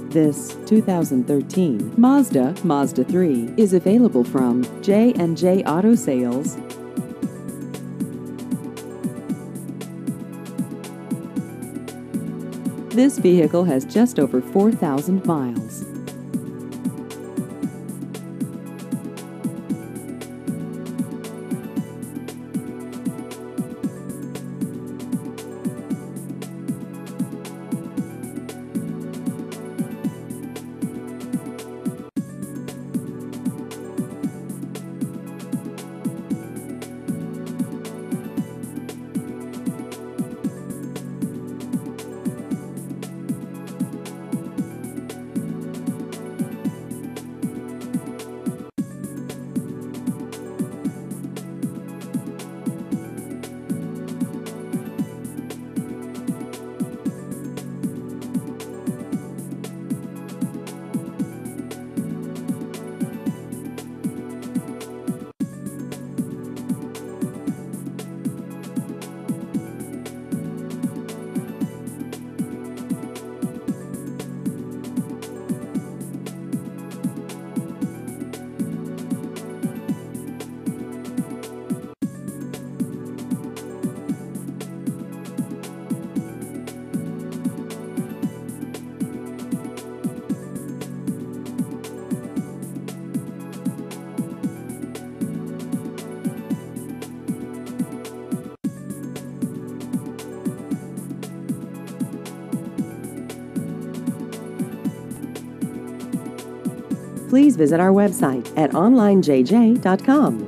This 2013 Mazda 3 is available from J&J Auto Sales. This vehicle has just over 4,000 miles. Please visit our website at onlinejj.com.